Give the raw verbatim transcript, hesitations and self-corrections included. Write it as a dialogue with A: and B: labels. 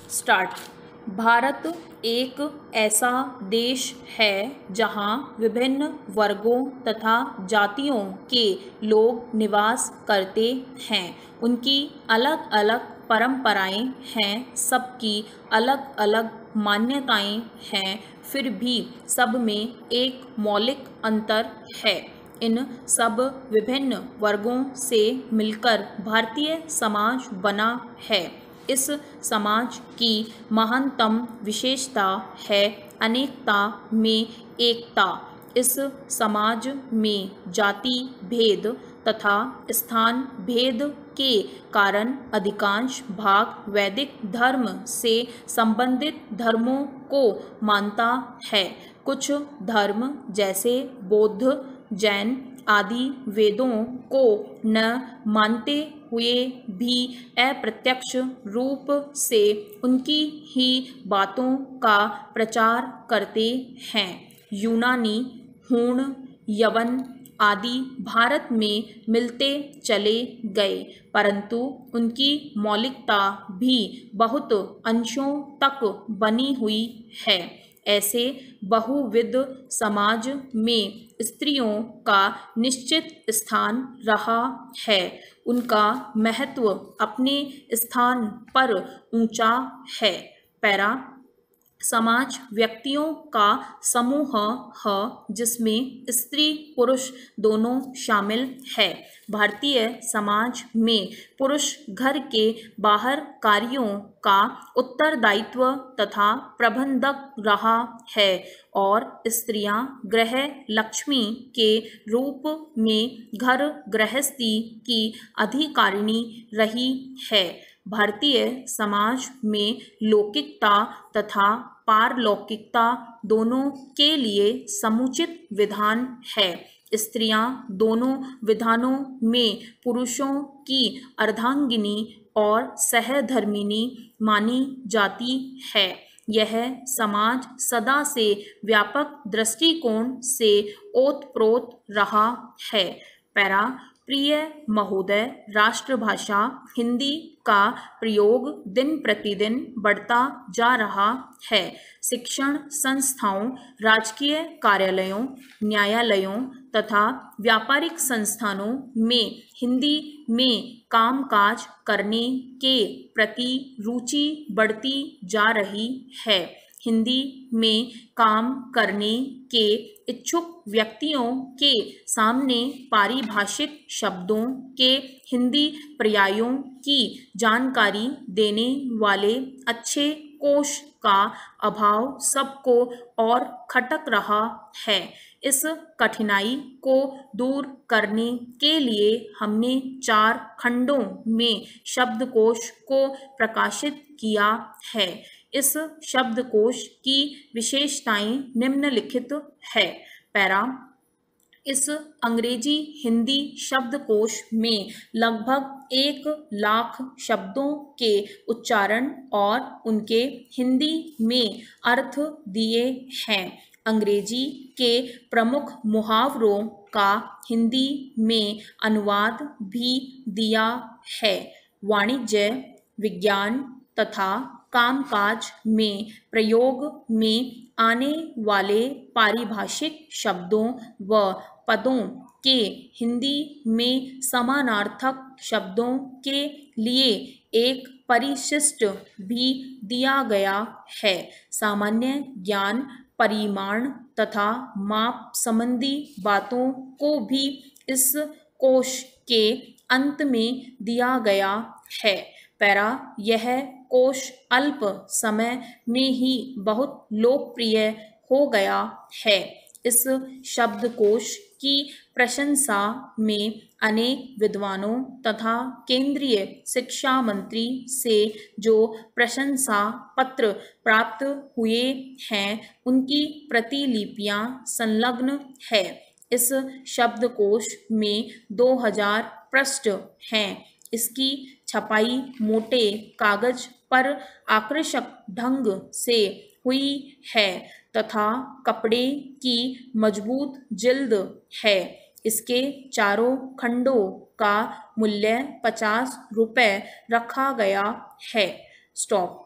A: Start. Bharat एक ऐसा देश है जहाँ विभिन्न वर्गों तथा जातियों के लोग निवास करते हैं। उनकी अलग अलग परंपराएं हैं, सबकी अलग अलग मान्यताएं हैं, फिर भी सब में एक मौलिक अंतर है। इन सब विभिन्न वर्गों से मिलकर भारतीय समाज बना है। इस समाज की महानतम विशेषता है अनेकता में एकता। इस समाज में जाति भेद तथा स्थान भेद के कारण अधिकांश भाग वैदिक धर्म से संबंधित धर्मों को मानता है। कुछ धर्म जैसे बौद्ध, जैन आदि वेदों को न मानते हुए भी अप्रत्यक्ष रूप से उनकी ही बातों का प्रचार करते हैं। यूनानी, हूण, यवन आदि भारत में मिलते चले गए, परंतु उनकी मौलिकता भी बहुत अंशों तक बनी हुई है। ऐसे बहुविध समाज में स्त्रियों का निश्चित स्थान रहा है। उनका महत्व अपने स्थान पर ऊंचा है। पैरा। समाज व्यक्तियों का समूह है जिसमें स्त्री पुरुष दोनों शामिल है। भारतीय समाज में पुरुष घर के बाहर कार्यों का उत्तरदायित्व तथा प्रबंधक रहा है और स्त्रियां गृह लक्ष्मी के रूप में घर गृहस्थी की अधिकारिणी रही है। भारतीय समाज में लौकिकता तथा पारलौकिकता दोनों के लिए समुचित विधान है। स्त्रियां दोनों विधानों में पुरुषों की अर्धांगिनी और सहधर्मिणी मानी जाती है। यह समाज सदा से व्यापक दृष्टिकोण से ओतप्रोत रहा है। पैरा। प्रिय महोदय, राष्ट्रभाषा हिंदी का प्रयोग दिन प्रतिदिन बढ़ता जा रहा है। शिक्षण संस्थाओं, राजकीय कार्यालयों, न्यायालयों तथा व्यापारिक संस्थानों में हिंदी में कामकाज करने के प्रति रुचि बढ़ती जा रही है। हिंदी में काम करने के इच्छुक व्यक्तियों के सामने पारिभाषिक शब्दों के हिंदी पर्यायों की जानकारी देने वाले अच्छे कोश का अभाव सबको और खटक रहा है। इस कठिनाई को दूर करने के लिए हमने चार खंडों में शब्दकोश को प्रकाशित किया है। इस शब्दकोश की विशेषताएं निम्नलिखित है। पैरा। इस अंग्रेजी हिंदी शब्दकोश में लगभग एक लाख शब्दों के उच्चारण और उनके हिंदी में अर्थ दिए हैं। अंग्रेजी के प्रमुख मुहावरों का हिंदी में अनुवाद भी दिया है। वाणिज्य, विज्ञान तथा कामकाज में प्रयोग में आने वाले पारिभाषिक शब्दों व पदों के हिंदी में समानार्थक शब्दों के लिए एक परिशिष्ट भी दिया गया है। सामान्य ज्ञान, परिमाण तथा माप संबंधी बातों को भी इस कोश के अंत में दिया गया है। पैरा। यह कोश अल्प समय में ही बहुत लोकप्रिय हो गया है। इस शब्दकोश की प्रशंसा में अनेक विद्वानों तथा केंद्रीय शिक्षा मंत्री से जो प्रशंसा पत्र प्राप्त हुए हैं, उनकी प्रतिलिपियां संलग्न है। इस शब्दकोश में दो हजार पृष्ठ हैं। इसकी छपाई मोटे कागज पर आकर्षक ढंग से हुई है तथा कपड़े की मजबूत जिल्द है। इसके चारों खंडों का मूल्य पचास रुपये रखा गया है। स्टॉप।